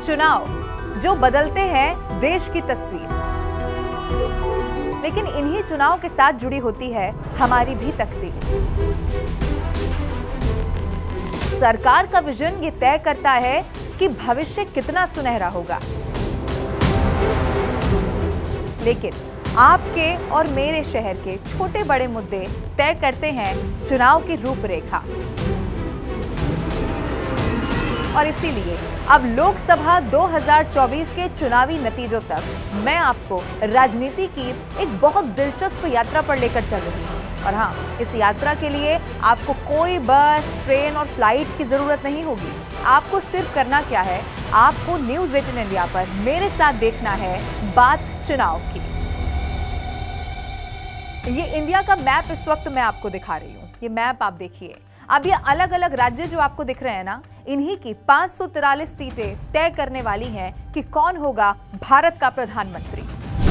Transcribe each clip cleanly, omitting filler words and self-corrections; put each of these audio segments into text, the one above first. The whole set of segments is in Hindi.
चुनाव जो बदलते हैं देश की तस्वीर, लेकिन इन्हीं चुनाव के साथ जुड़ी होती है हमारी भी तकदीर। सरकार का विजन ये तय करता है कि भविष्य कितना सुनहरा होगा, लेकिन आपके और मेरे शहर के छोटे बड़े मुद्दे तय करते हैं चुनाव की रूपरेखा। और इसीलिए अब लोकसभा 2024 के चुनावी नतीजों तक मैं आपको राजनीति की एक बहुत दिलचस्प यात्रा पर लेकर चल रही हूँ। और हाँ, इस यात्रा के लिए आपको कोई बस, ट्रेन और फ्लाइट की जरूरत नहीं होगी। आपको सिर्फ करना क्या है, आपको न्यूज़ 18 इंडिया पर मेरे साथ देखना है बात चुनाव की। ये इंडिया का मैप इस वक्त मैं आपको दिखा रही हूँ। ये मैप आप देखिए। अब ये अलग अलग राज्य जो आपको दिख रहे हैं ना, इन्हीं की 543 सीटें तय करने वाली हैं कि कौन होगा भारत का प्रधानमंत्री।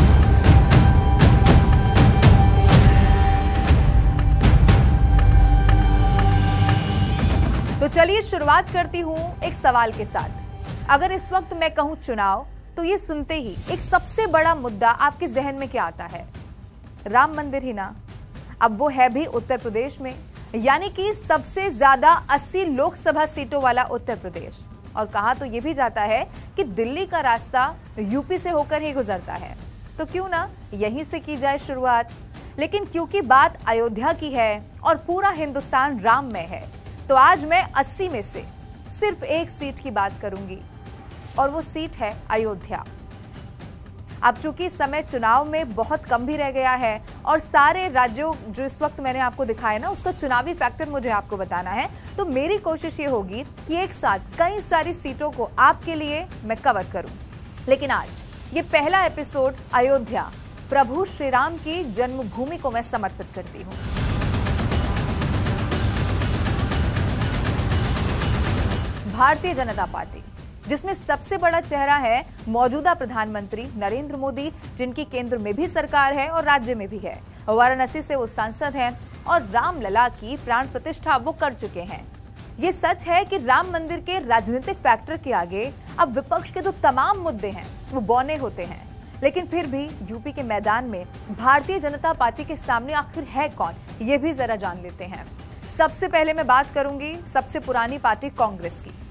तो चलिए शुरुआत करती हूं एक सवाल के साथ। अगर इस वक्त मैं कहूं चुनाव, तो ये सुनते ही एक सबसे बड़ा मुद्दा आपके जहन में क्या आता है? राम मंदिर ही ना। अब वो है भी उत्तर प्रदेश में, यानी कि सबसे ज्यादा 80 लोकसभा सीटों वाला उत्तर प्रदेश। और कहा तो ये भी जाता है कि दिल्ली का रास्ता यूपी से होकर ही गुजरता है, तो क्यों ना यहीं से की जाए शुरुआत। लेकिन क्योंकि बात अयोध्या की है और पूरा हिंदुस्तान राममय है, तो आज मैं 80 में से सिर्फ एक सीट की बात करूंगी, और वो सीट है अयोध्या। अब चूंकि समय चुनाव में बहुत कम भी रह गया है और सारे राज्यों जो इस वक्त मैंने आपको दिखाया ना, उसका चुनावी फैक्टर मुझे आपको बताना है, तो मेरी कोशिश ये होगी कि एक साथ कई सारी सीटों को आपके लिए मैं कवर करूं। लेकिन आज ये पहला एपिसोड अयोध्या, प्रभु श्री राम की जन्मभूमि को मैं समर्पित करती हूं। भारतीय जनता पार्टी, जिसमें सबसे बड़ा चेहरा है मौजूदा प्रधानमंत्री नरेंद्र मोदी, जिनकी केंद्र में भी सरकार है और राज्य में भी है। वाराणसी से वो सांसद हैं और रामलला की प्राण प्रतिष्ठा वो कर चुके हैं। ये सच है कि राम मंदिर के राजनीतिक फैक्टर के आगे अब विपक्ष के जो तमाम मुद्दे हैं वो बौने होते हैं। लेकिन फिर भी यूपी के मैदान में भारतीय जनता पार्टी के सामने आखिर है कौन, ये भी जरा जान लेते हैं। सबसे पहले मैं बात करूंगी सबसे पुरानी पार्टी कांग्रेस की।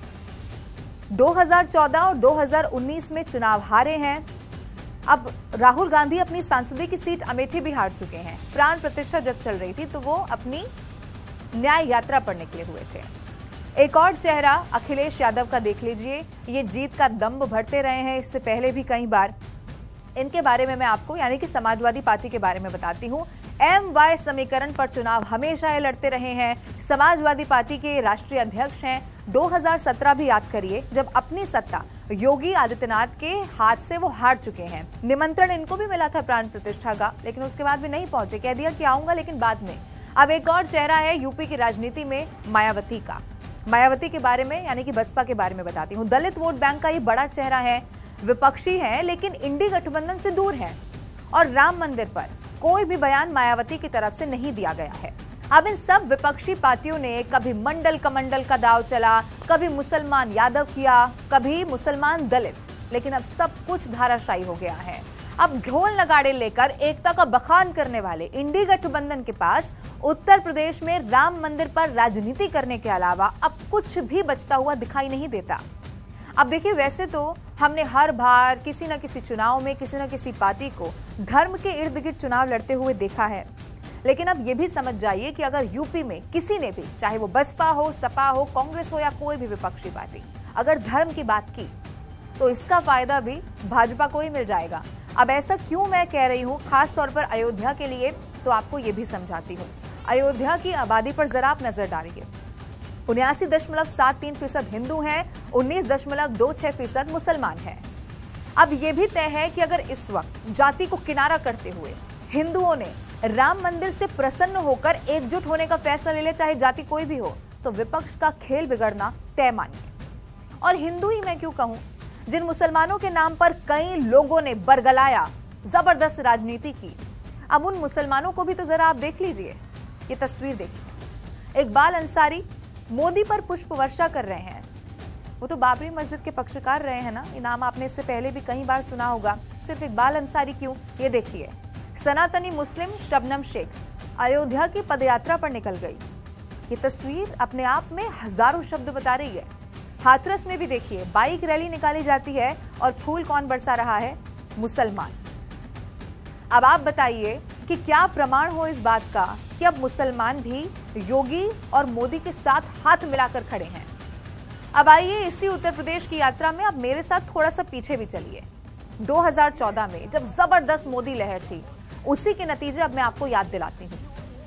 2014 और 2019 में चुनाव हारे हैं। अब राहुल गांधी अपनी सांसदीय की सीट अमेठी भी हार चुके हैं। प्राण प्रतिष्ठा जब चल रही थी तो वो अपनी न्याय यात्रा पर निकले हुए थे। एक और चेहरा अखिलेश यादव का देख लीजिए, ये जीत का दम्भ भरते रहे हैं इससे पहले भी कई बार। इनके बारे में मैं आपको, यानी कि समाजवादी पार्टी के बारे में बताती हूँ। MY समीकरण पर चुनाव हमेशा ये लड़ते रहे हैं। समाजवादी पार्टी के राष्ट्रीय अध्यक्ष हैं। 2017 भी याद करिए, जब अपनी सत्ता योगी आदित्यनाथ के हाथ से वो हार चुके हैं। निमंत्रण इनको भी मिला था प्राण प्रतिष्ठा का, लेकिन उसके बाद भी नहीं पहुंचे। कह दिया कि आऊंगा लेकिन बाद में। अब एक और चेहरा है यूपी की राजनीति में मायावती का। मायावती के बारे में, यानी कि बसपा के बारे में बताती हूँ। दलित वोट बैंक का ये बड़ा चेहरा है, विपक्षी है लेकिन इंडी गठबंधन से दूर है। और राम मंदिर पर कोई भी बयान मायावती की तरफ से नहीं दिया गया है। अब इन सब विपक्षी पार्टियों ने कभी मंडल कमंडल का दाव चला, कभी मुसलमान यादव किया, कभी मुसलमान दलित, लेकिन अब सब कुछ धाराशायी हो गया है। अब ढोल नगाड़े लेकर एकता का बखान करने वाले इंडी गठबंधन के पास उत्तर प्रदेश में राम मंदिर पर राजनीति करने के अलावा अब कुछ भी बचता हुआ दिखाई नहीं देता। अब देखिए, वैसे तो हमने हर बार किसी न किसी चुनाव में किसी न किसी पार्टी को धर्म के इर्द गिर्द चुनाव लड़ते हुए देखा है, लेकिन अब ये भी समझ जाइए कि अगर यूपी में किसी ने भी, चाहे वो बसपा हो, सपा हो, कांग्रेस हो या कोई भी विपक्षी पार्टी, अगर धर्म की बात की तो इसका फायदा भी भाजपा को ही मिल जाएगा। अब ऐसा क्यों मैं कह रही हूँ, खास तौर पर अयोध्या के लिए, तो आपको ये भी समझाती हूँ। अयोध्या की आबादी पर जरा आप नजर डालिए। 79.73% हिंदू हैं, 19.26% मुसलमान हैं। अब यह भी तय है कि अगर इस वक्त जाति को किनारा करते हुए हिंदुओं ने राम मंदिर से प्रसन्न होकर एकजुट होने का फैसला ले ले, चाहे जाति कोई भी हो, तो विपक्ष का खेल बिगड़ना तय मानिए। और हिंदू ही मैं क्यों कहूं, जिन मुसलमानों के नाम पर कई लोगों ने बरगलाया, जबरदस्त राजनीति की, अब उन मुसलमानों को भी तो जरा आप देख लीजिए। ये तस्वीर देखिए, इकबाल अंसारी मोदी पर पुष्प वर्षा कर रहे हैं। वो तो बाबरी मस्जिद के पक्षकार रहे हैं ना। ये नाम आपने इससे पहले भी कई बार सुना होगा। सिर्फ इकबाल अंसारी क्यों, ये देखिए। सनातनी मुस्लिम शबनम शेख अयोध्या की पदयात्रा पर निकल गई। ये तस्वीर अपने आप में हजारों शब्द बता रही है। हाथरस में भी देखिए, बाइक रैली निकाली जाती है और फूल कौन बरसा रहा है? मुसलमान। अब आप बताइए कि क्या प्रमाण हो इस बात का कि अब मुसलमान भी योगी और मोदी के साथ हाथ मिलाकर खड़े हैं। अब आइए इसी उत्तर प्रदेश की यात्रा में अब मेरे साथ थोड़ा सा पीछे भी चलिए। 2014 में जब जबरदस्त मोदी लहर थी, उसी के नतीजे अब मैं आपको याद दिलाती हूं।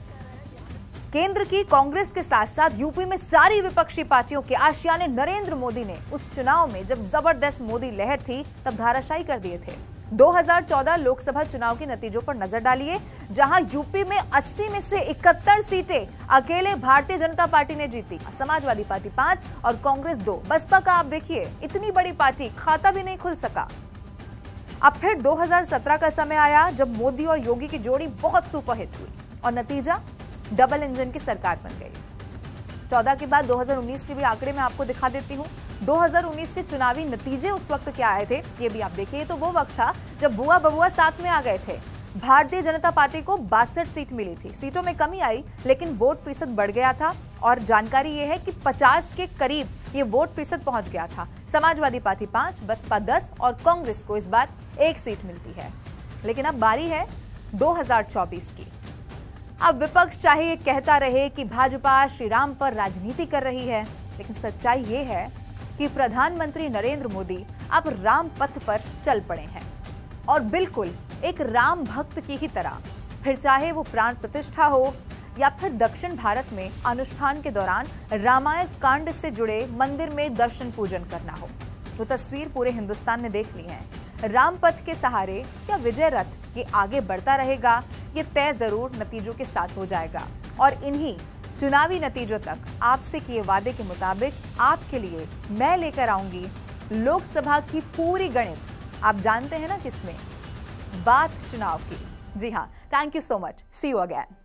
केंद्र की कांग्रेस के साथ साथ यूपी में सारी विपक्षी पार्टियों के आशियाने नरेंद्र मोदी ने उस चुनाव में जब जबरदस्त मोदी लहर थी तब धाराशायी कर दिए थे। 2014 लोकसभा चुनाव के नतीजों पर नजर डालिए, जहां यूपी में 80 में से 71 सीटें अकेले भारतीय जनता पार्टी ने जीती। समाजवादी पार्टी 5 और कांग्रेस 2। बसपा का आप देखिए, इतनी बड़ी पार्टी खाता भी नहीं खुल सका। अब फिर 2017 का समय आया जब मोदी और योगी की जोड़ी बहुत सुपरहिट हुई और नतीजा डबल इंजन की सरकार बन गई। 14 के बाद 2019 के भी आंकड़े मैं आपको दिखा देती हूं। 2019 के चुनावी नतीजे उस वक्त क्या आए थे, ये भी आप देखिए। तो वो वक्त था जब बुआ बबुआ साथ में आ गए थे। भारतीय जनता पार्टी को 62 सीट मिली थी। सीटों में कमी आई लेकिन वोट फीसद बढ़ गया था और जानकारी ये है कि 50 के करीब ये वोट फीसद पहुंच गया था। समाजवादी पार्टी 5, बसपा 10 और कांग्रेस को इस बार 1 सीट मिलती है। लेकिन अब बारी है 2024 की। अब विपक्ष चाहे ये कहता रहे कि भाजपा श्री राम पर राजनीति कर रही है, लेकिन सच्चाई ये है कि प्रधानमंत्री नरेंद्र मोदी अब राम पथ पर चल पड़े हैं और बिल्कुल एक राम भक्त की ही तरह। फिर चाहे वो प्राण प्रतिष्ठा हो या फिर दक्षिण भारत में अनुष्ठान के दौरान रामायण कांड से जुड़े मंदिर में दर्शन पूजन करना हो, वो तस्वीर पूरे हिंदुस्तान ने देख ली है। राम पथ के सहारे क्या विजय रथ ये आगे बढ़ता रहेगा, ये तय जरूर नतीजों के साथ हो जाएगा। और इन्हीं चुनावी नतीजों तक आपसे किए वादे के मुताबिक आपके लिए मैं लेकर आऊंगी लोकसभा की पूरी गणित। आप जानते हैं ना किसमें? बात चुनाव की। जी हाँ, thank you so much. See you again.